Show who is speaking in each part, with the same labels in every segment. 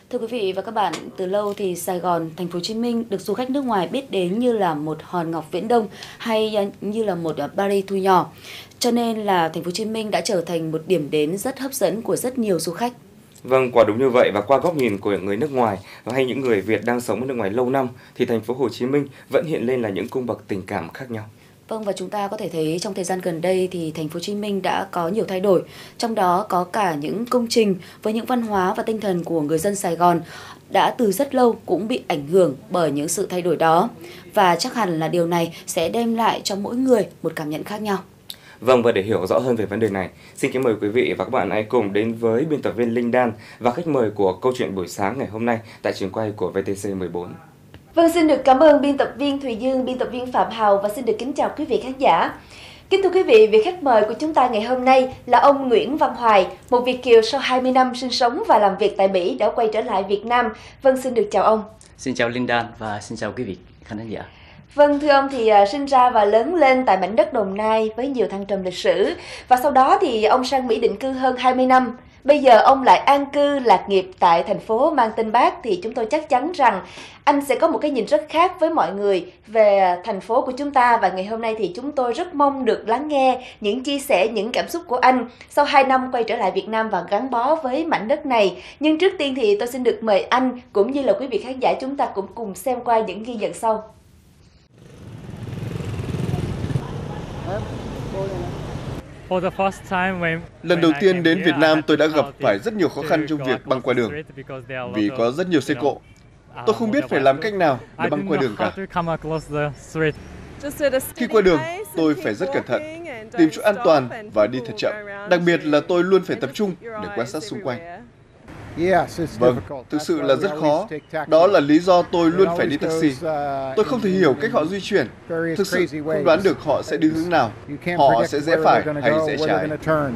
Speaker 1: Thưa quý vị và các bạn, từ lâu thì Sài Gòn, thành phố Hồ Chí Minh được du khách nước ngoài biết đến như là một hòn ngọc viễn đông hay như là một Paris thu nhỏ. Cho nên là thành phố Hồ Chí Minh đã trở thành một điểm đến rất hấp dẫn của rất nhiều du khách.
Speaker 2: Vâng, quả đúng như vậy, và qua góc nhìn của người nước ngoài hay những người Việt đang sống ở nước ngoài lâu năm thì thành phố Hồ Chí Minh vẫn hiện lên là những cung bậc tình cảm khác nhau.
Speaker 1: Vâng, và chúng ta có thể thấy trong thời gian gần đây thì thành phố Hồ Chí Minh đã có nhiều thay đổi, trong đó có cả những công trình với những văn hóa và tinh thần của người dân Sài Gòn đã từ rất lâu cũng bị ảnh hưởng bởi những sự thay đổi đó. Và chắc hẳn là điều này sẽ đem lại cho mỗi người một cảm nhận khác nhau.
Speaker 2: Vâng, và để hiểu rõ hơn về vấn đề này, xin kính mời quý vị và các bạn hãy cùng đến với biên tập viên Linh Đan và khách mời của câu chuyện buổi sáng ngày hôm nay tại trường quay của VTC 14.
Speaker 3: Vâng, xin được cảm ơn biên tập viên Thùy Dương, biên tập viên Phạm Hào và xin được kính chào quý vị khán giả. Kính thưa quý vị, vị khách mời của chúng ta ngày hôm nay là ông Nguyễn Văn Hoài, một Việt kiều sau 20 năm sinh sống và làm việc tại Mỹ đã quay trở lại Việt Nam. Vâng, xin được chào ông.
Speaker 4: Xin chào Linh Đan và xin chào quý vị khán giả.
Speaker 3: Vâng, thưa ông thì sinh ra và lớn lên tại mảnh đất Đồng Nai với nhiều thăng trầm lịch sử. Và sau đó thì ông sang Mỹ định cư hơn 20 năm. Bây giờ ông lại an cư lạc nghiệp tại thành phố mang tên Bác, thì chúng tôi chắc chắn rằng anh sẽ có một cái nhìn rất khác với mọi người về thành phố của chúng ta. Và ngày hôm nay thì chúng tôi rất mong được lắng nghe những chia sẻ, những cảm xúc của anh sau 2 năm quay trở lại Việt Nam và gắn bó với mảnh đất này. Nhưng trước tiên thì tôi xin được mời anh cũng như là quý vị khán giả chúng ta cũng cùng xem qua những ghi nhận sau.
Speaker 5: Lần đầu tiên đến Việt Nam, tôi đã gặp phải rất nhiều khó khăn trong việc băng qua đường, vì có rất nhiều xe cộ. Tôi không biết phải làm cách nào để băng qua đường cả. Khi qua đường, tôi phải rất cẩn thận, tìm chỗ an toàn và đi thật chậm. Đặc biệt là tôi luôn phải tập trung để quan sát xung quanh. Vâng, thực sự là rất khó. Đó là lý do tôi luôn phải đi taxi. Tôi không thể hiểu cách họ di chuyển. Thực sự không đoán được họ sẽ đi hướng nào. Họ sẽ rẽ phải hay rẽ trái.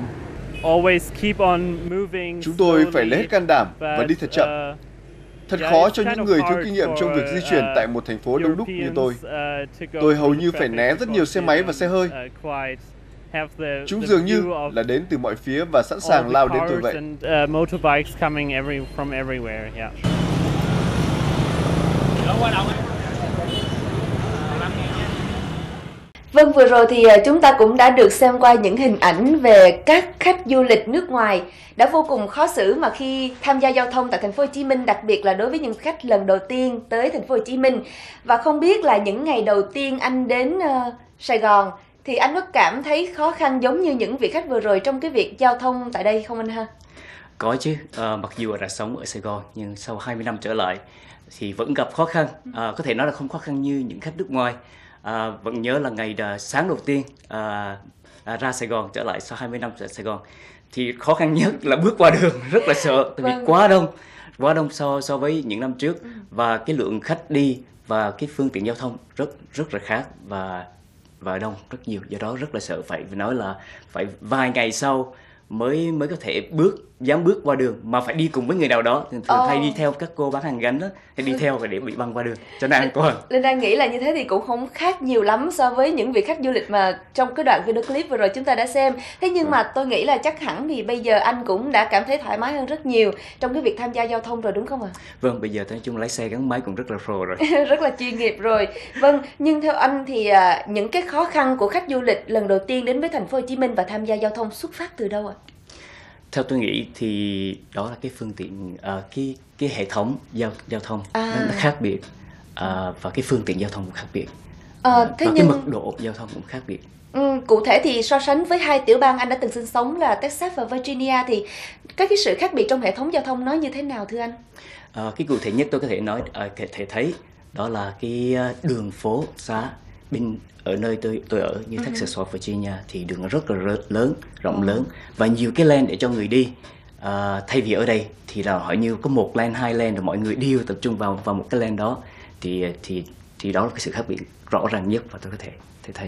Speaker 5: Chúng tôi phải lấy hết can đảm và đi thật chậm. Thật khó cho những người thiếu kinh nghiệm trong việc di chuyển tại một thành phố đông đúc như tôi. Tôi hầu như phải né rất nhiều xe máy và xe hơi. Chúng dường như là đến từ mọi phía và sẵn sàng lao đến tôi vậy.
Speaker 3: Vâng, vừa rồi thì chúng ta cũng đã được xem qua những hình ảnh về các khách du lịch nước ngoài đã vô cùng khó xử mà khi tham gia giao thông tại thành phố Hồ Chí Minh, đặc biệt là đối với những khách lần đầu tiên tới thành phố Hồ Chí Minh. Và không biết là những ngày đầu tiên anh đến Sài Gòn thì anh có cảm thấy khó khăn giống như những vị khách vừa rồi trong cái việc giao thông tại đây không anh ha?
Speaker 4: Có chứ, mặc dù đã sống ở Sài Gòn nhưng sau 20 năm trở lại thì vẫn gặp khó khăn. Có thể nói là không khó khăn như những khách nước ngoài. Vẫn nhớ là ngày sáng đầu tiên ra Sài Gòn, trở lại sau 20 năm ở Sài Gòn thì khó khăn nhất là bước qua đường, rất là sợ tại vì quá đông so với những năm trước, và cái lượng khách đi và cái phương tiện giao thông rất là khác và đông rất nhiều, do đó rất là sợ, phải nói là phải vài ngày sau mới có thể dám bước qua đường, mà phải đi cùng với người nào đó. Thường hay đi theo các cô bán hàng gánh đó, hay đi theo để bị băng qua đường cho nó an toàn.
Speaker 3: Linh đang nghĩ là như thế thì cũng không khác nhiều lắm so với những vị khách du lịch mà trong cái đoạn video clip vừa rồi chúng ta đã xem. Thế nhưng mà tôi nghĩ là chắc hẳn thì bây giờ anh cũng đã cảm thấy thoải mái hơn rất nhiều trong cái việc tham gia giao thông rồi, đúng không ạ?
Speaker 4: Vâng, bây giờ nói chung lái xe gắn máy cũng rất là pro rồi.
Speaker 3: Rất là chuyên nghiệp rồi. Vâng, nhưng theo anh thì những cái khó khăn của khách du lịch lần đầu tiên đến với thành phố Hồ Chí Minh và tham gia giao thông xuất phát từ đâu ạ?
Speaker 4: Theo tôi nghĩ thì đó là cái phương tiện, cái hệ thống giao thông nó khác biệt, và cái phương tiện giao thông cũng khác biệt, và cái mật độ giao thông cũng khác biệt.
Speaker 3: Cụ thể thì so sánh với 2 tiểu bang anh đã từng sinh sống là Texas và Virginia thì các cái sự khác biệt trong hệ thống giao thông nó như thế nào thưa anh?
Speaker 4: Cái cụ thể nhất tôi có thể nói, thể thấy đó là cái đường phố xá ở nơi tôi ở như Texas hoặc Virginia thì đường rất là lớn, rộng lớn và nhiều cái lane để cho người đi. Thay vì ở đây thì là họ như có 1 lane, 2 lane rồi mọi người đều tập trung vào một cái lane đó, thì đó là cái sự khác biệt rõ ràng nhất và tôi có thể thấy.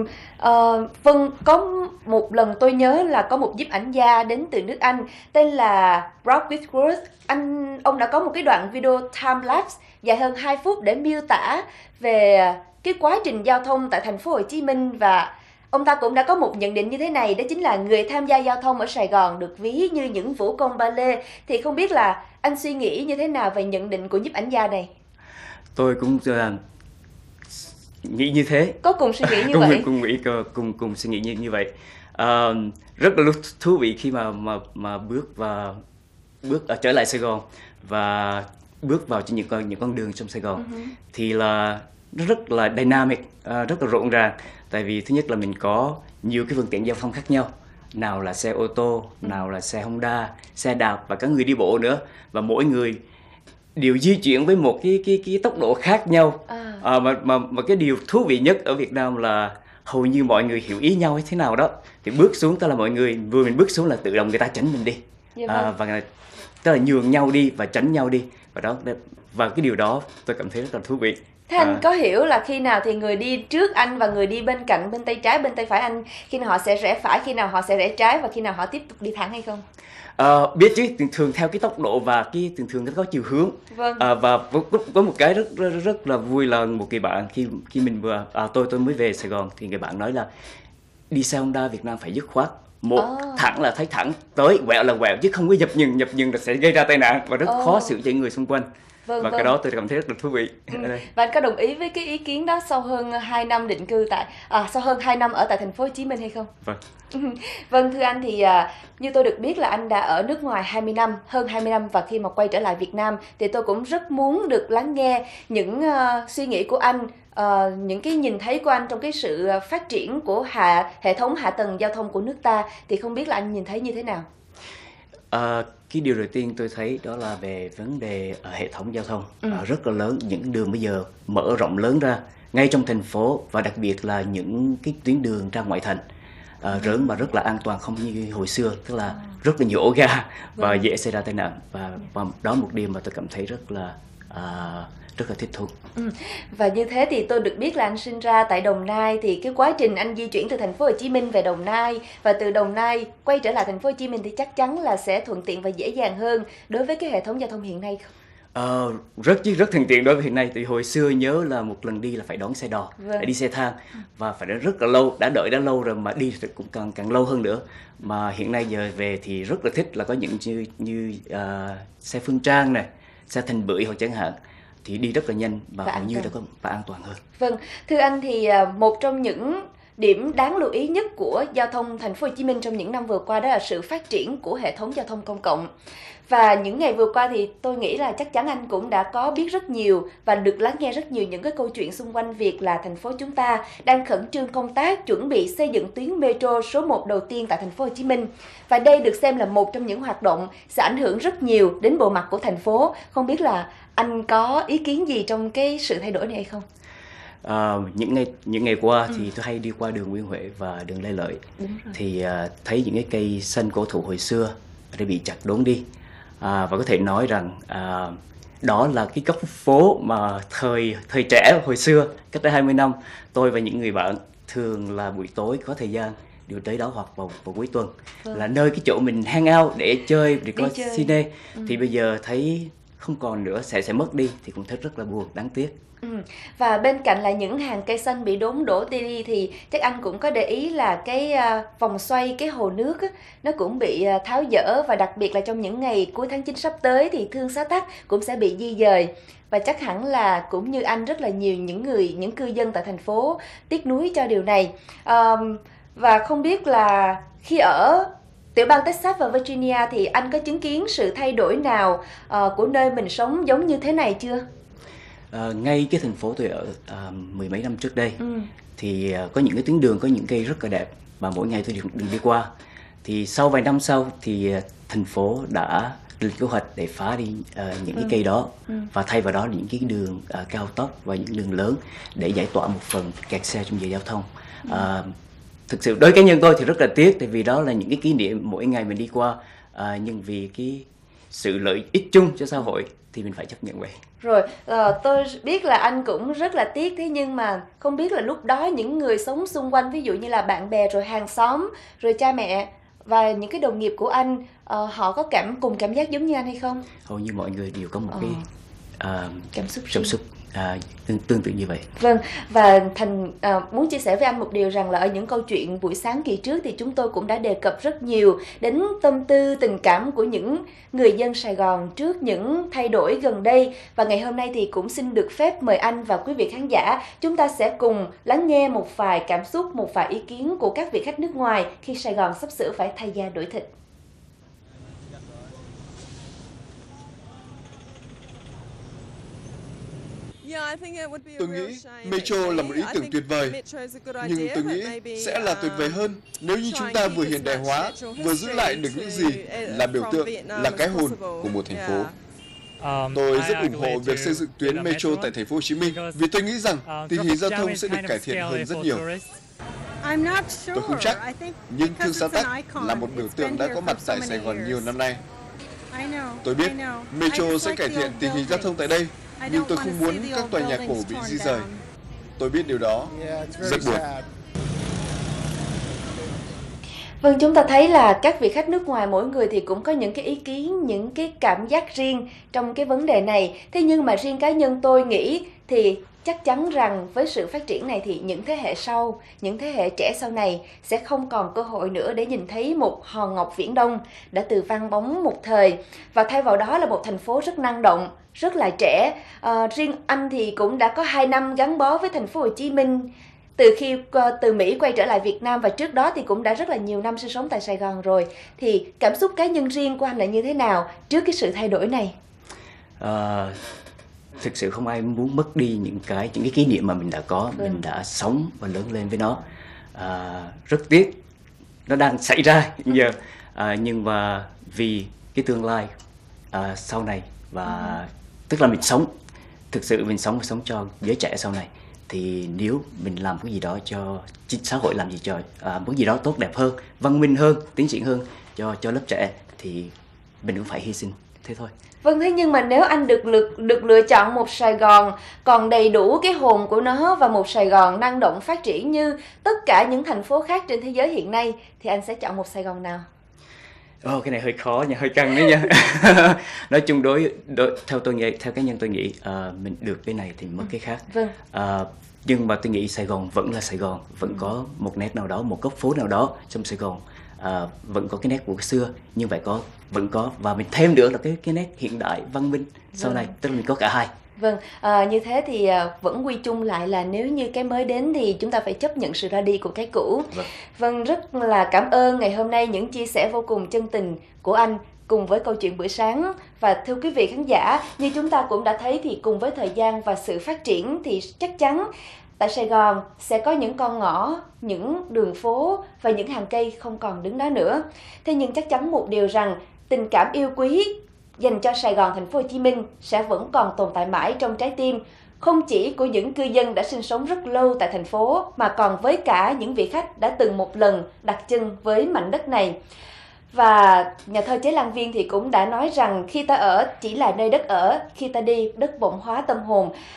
Speaker 3: Vâng, có một lần tôi nhớ là có một nhiếp ảnh gia đến từ nước Anh tên là Rob Whitworth. Ông đã có một cái đoạn video time lapse dài hơn 2 phút để miêu tả về cái quá trình giao thông tại thành phố Hồ Chí Minh, và Ông ta cũng đã có một nhận định như thế này, đó chính là người tham gia giao thông ở Sài Gòn được ví như những vũ công ba lê. Thì không biết là anh suy nghĩ như thế nào về nhận định của nhiếp ảnh gia này?
Speaker 4: Tôi cũng nghĩ như thế.
Speaker 3: Có cùng suy nghĩ như vậy?
Speaker 4: Cùng suy nghĩ như vậy. Rất là thú vị khi mà bước trở lại Sài Gòn và bước vào trên những con đường trong Sài Gòn. Thì là nó rất là dynamic, rất là rộn ràng. Tại vì thứ nhất là mình có nhiều cái phương tiện giao thông khác nhau, nào là xe ô tô, nào là xe Honda, xe đạp và cả người đi bộ nữa, và mỗi người đều di chuyển với một cái tốc độ khác nhau. Mà cái điều thú vị nhất ở Việt Nam là hầu như mọi người hiểu ý nhau thế nào đó, thì bước xuống tức là mọi người vừa mình bước xuống là tự động người ta tránh mình đi. Và tức là nhường nhau đi và tránh nhau đi, và cái điều đó tôi cảm thấy rất là thú vị.
Speaker 3: Thế anh có hiểu là khi nào thì người đi trước anh và người đi bên cạnh, bên tay trái, bên tay phải anh, khi nào họ sẽ rẽ phải, khi nào họ sẽ rẽ trái và khi nào họ tiếp tục đi thẳng hay không?
Speaker 4: Biết chứ, thường theo cái tốc độ và cái thường nó có chiều hướng. Và có một cái rất là vui là một người bạn khi mình tôi mới về Sài Gòn thì người bạn nói là đi xe Honda Việt Nam phải dứt khoát, thẳng là thấy thẳng, tới quẹo là quẹo chứ không có dập nhừng là sẽ gây ra tai nạn và rất khó xử cho người xung quanh. Cái đó tôi cảm thấy rất là thú vị.
Speaker 3: Và anh có đồng ý với cái ý kiến đó sau hơn 2 năm định cư sau hơn 2 năm ở tại thành phố Hồ Chí Minh hay không? Vâng, thưa anh thì như tôi được biết là anh đã ở nước ngoài hơn 20 năm và khi mà quay trở lại Việt Nam thì tôi cũng rất muốn được lắng nghe những suy nghĩ của anh, những cái nhìn thấy của anh trong cái sự phát triển của hệ thống hạ tầng giao thông của nước ta, thì không biết là anh nhìn thấy như thế nào?
Speaker 4: Cái điều đầu tiên tôi thấy đó là về vấn đề hệ thống giao thông rất là lớn, những đường bây giờ mở rộng lớn ra ngay trong thành phố và đặc biệt là những cái tuyến đường ra ngoại thành mà rất là an toàn, không như hồi xưa, tức là rất là nhiều ổ ga và dễ xảy ra tai nạn, và đó một điều mà tôi cảm thấy rất là thích thú.
Speaker 3: Và như thế thì tôi được biết là anh sinh ra tại Đồng Nai, thì cái quá trình anh di chuyển từ thành phố Hồ Chí Minh về Đồng Nai và từ Đồng Nai quay trở lại thành phố Hồ Chí Minh thì chắc chắn là sẽ thuận tiện và dễ dàng hơn đối với cái hệ thống giao thông hiện nay không?
Speaker 4: Rất thuận tiện đối với hiện nay. Thì hồi xưa nhớ là một lần đi là phải đón xe đò, phải đi xe thang và phải đến rất là lâu, đã lâu rồi mà đi thì cũng càng lâu hơn nữa. Mà hiện nay giờ về thì rất là thích là có những như xe Phương Trang này, xe Thành Bưởi hoặc chẳng hạn, thì đi rất là nhanh và hầu như và an toàn hơn. Vâng,
Speaker 3: thưa anh thì một trong những điểm đáng lưu ý nhất của giao thông thành phố Hồ Chí Minh trong những năm vừa qua đó là sự phát triển của hệ thống giao thông công cộng. Và những ngày vừa qua thì tôi nghĩ là chắc chắn anh cũng đã có biết rất nhiều và được lắng nghe rất nhiều những cái câu chuyện xung quanh việc là thành phố chúng ta đang khẩn trương công tác chuẩn bị xây dựng tuyến metro số 1 đầu tiên tại thành phố Hồ Chí Minh. Và đây được xem là một trong những hoạt động sẽ ảnh hưởng rất nhiều đến bộ mặt của thành phố. Không biết là anh có ý kiến gì trong cái sự thay đổi này hay không?
Speaker 4: Những ngày qua thì tôi hay đi qua đường Nguyễn Huệ và đường Lê Lợi, thì thấy những cái cây xanh cổ thụ hồi xưa đã bị chặt đốn đi, và có thể nói rằng đó là cái góc phố mà thời trẻ hồi xưa, cách đây 20 năm, tôi và những người bạn thường là buổi tối có thời gian đều tới đó hoặc vào cuối tuần, là nơi cái chỗ mình hang out để chơi, để coi cine. Thì bây giờ thấy không còn nữa, sẽ mất đi thì cũng thấy rất là buồn, đáng tiếc.
Speaker 3: Và bên cạnh là những hàng cây xanh bị đốn đổ đi thì chắc anh cũng có để ý là cái vòng xoay, cái hồ nước á, nó cũng bị tháo dỡ, và đặc biệt là trong những ngày cuối tháng 9 sắp tới thì Thương Xá Tắc cũng sẽ bị di dời. Và chắc hẳn là cũng như anh, rất là nhiều những cư dân tại thành phố tiếc nuối cho điều này. Và không biết là khi ở tiểu bang Texas và Virginia thì anh có chứng kiến sự thay đổi nào của nơi mình sống giống như thế này chưa?
Speaker 4: Ngay cái thành phố tôi ở mười mấy năm trước đây thì có những cái tuyến đường, có những cây rất là đẹp và mỗi ngày tôi được đi qua. Thì sau vài năm sau thì thành phố đã lên kế hoạch để phá đi những cái cây đó và thay vào đó là những cái đường cao tốc và những đường lớn để giải tỏa một phần kẹt xe trong giờ giao thông. Thực sự đối với cá nhân tôi thì rất là tiếc, tại vì đó là những cái kỷ niệm mỗi ngày mình đi qua, nhưng vì cái sự lợi ích chung cho xã hội thì mình phải chấp nhận vậy.
Speaker 3: Rồi, tôi biết là anh cũng rất là tiếc, thế nhưng mà không biết là lúc đó những người sống xung quanh, ví dụ như là bạn bè, rồi hàng xóm, rồi cha mẹ và những cái đồng nghiệp của anh, họ có cảm giác giống như anh hay không?
Speaker 4: Hầu như mọi người đều có một cái cảm xúc tương tự như vậy.
Speaker 3: Vâng, và Thành muốn chia sẻ với anh một điều rằng là ở những câu chuyện buổi sáng kỳ trước thì chúng tôi cũng đã đề cập rất nhiều đến tâm tư tình cảm của những người dân Sài Gòn trước những thay đổi gần đây, và ngày hôm nay thì cũng xin được phép mời anh và quý vị khán giả chúng ta sẽ cùng lắng nghe một vài cảm xúc, một vài ý kiến của các vị khách nước ngoài khi Sài Gòn sắp sửa phải thay da đổi thịt.
Speaker 5: Tôi nghĩ Metro là một ý tưởng tuyệt vời, nhưng tôi nghĩ sẽ là tuyệt vời hơn nếu như chúng ta vừa hiện đại hóa, vừa giữ lại được những gì là biểu tượng, là cái hồn của một thành phố. Tôi rất ủng hộ việc xây dựng tuyến Metro tại thành phố Hồ Chí Minh vì tôi nghĩ rằng tình hình giao thông sẽ được cải thiện hơn rất nhiều. Tôi không chắc, nhưng Thương Sa Tắc là một biểu tượng đã có mặt tại Sài Gòn nhiều năm nay. Tôi biết Metro sẽ cải thiện tình hình giao thông tại đây, nhưng tôi không muốn các tòa nhà cổ bị di rời. Tôi biết điều đó, rất buồn.
Speaker 3: Vâng, chúng ta thấy là các vị khách nước ngoài mỗi người thì cũng có những cái ý kiến, những cái cảm giác riêng trong cái vấn đề này. Thế nhưng mà riêng cá nhân tôi nghĩ thì chắc chắn rằng với sự phát triển này thì những thế hệ sau, những thế hệ trẻ sau này sẽ không còn cơ hội nữa để nhìn thấy một hòn ngọc viễn đông đã từ vang bóng một thời, và thay vào đó là một thành phố rất năng động, rất là trẻ. Riêng anh thì cũng đã có 2 năm gắn bó với thành phố Hồ Chí Minh từ khi từ Mỹ quay trở lại Việt Nam, và trước đó thì cũng đã rất là nhiều năm sinh sống tại Sài Gòn rồi. Thì cảm xúc cá nhân riêng của anh là như thế nào trước cái sự thay đổi này?
Speaker 4: Thực sự không ai muốn mất đi những cái kỷ niệm mà mình đã có, mình đã sống và lớn lên với nó. Rất tiếc nó đang xảy ra giờ, nhưng mà vì cái tương lai sau này, và tức là mình sống, thực sự mình sống cho giới trẻ sau này, thì nếu mình làm cái gì đó cho xã hội, làm gì cho một gì đó tốt đẹp hơn, văn minh hơn, tiến triển hơn cho lớp trẻ, thì mình cũng phải hy sinh, thế thôi.
Speaker 3: Vâng, thế nhưng mà nếu anh được lựa chọn một Sài Gòn còn đầy đủ cái hồn của nó và một Sài Gòn năng động phát triển như tất cả những thành phố khác trên thế giới hiện nay, thì anh sẽ chọn một Sài Gòn nào?
Speaker 4: Cái này hơi khó nha, hơi căng đấy nha. Nói chung theo tôi nghĩ, theo cá nhân tôi nghĩ mình được cái này thì mất cái khác.
Speaker 3: Vâng.
Speaker 4: Nhưng mà tôi nghĩ Sài Gòn vẫn là Sài Gòn, vẫn có một nét nào đó, một góc phố nào đó trong Sài Gòn vẫn có cái nét của xưa, nhưng vẫn có, và mình thêm nữa là cái nét hiện đại văn minh sau này, tức là mình có cả hai.
Speaker 3: Vâng, như thế thì vẫn quy chung lại là nếu như cái mới đến thì chúng ta phải chấp nhận sự ra đi của cái cũ. Vâng, rất là cảm ơn ngày hôm nay những chia sẻ vô cùng chân tình của anh cùng với câu chuyện buổi sáng. Và thưa quý vị khán giả, như chúng ta cũng đã thấy thì cùng với thời gian và sự phát triển thì chắc chắn tại Sài Gòn sẽ có những con ngõ, những đường phố và những hàng cây không còn đứng đó nữa. Thế nhưng chắc chắn một điều rằng tình cảm yêu quý dành cho Sài Gòn, thành phố Hồ Chí Minh sẽ vẫn còn tồn tại mãi trong trái tim, không chỉ của những cư dân đã sinh sống rất lâu tại thành phố, mà còn với cả những vị khách đã từng một lần đặt chân với mảnh đất này. Và nhà thơ Chế Lan Viên thì cũng đã nói rằng khi ta ở chỉ là nơi đất ở, khi ta đi đất bỗng hóa tâm hồn.